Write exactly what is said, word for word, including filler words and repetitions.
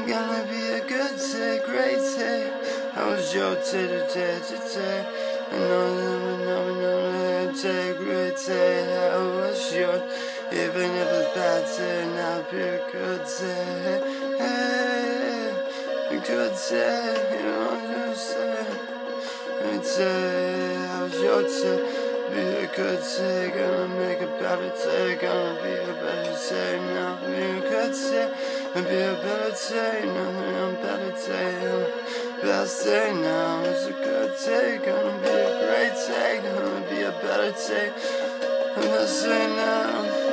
gonna be a good day, great day. How was your day today, today? I know, I know, I know, day, great day. How was yours? Even if it's bad day, now be a good day. Hey, a good day, you know what I'm saying? Good day, how was your day? Be a good day, gonna make a better day, gonna be a better day now. Be a good day, and be a better day, nothing on better day. Best day now, it's a good day, gonna be a great day, gonna be a better day. Best day now.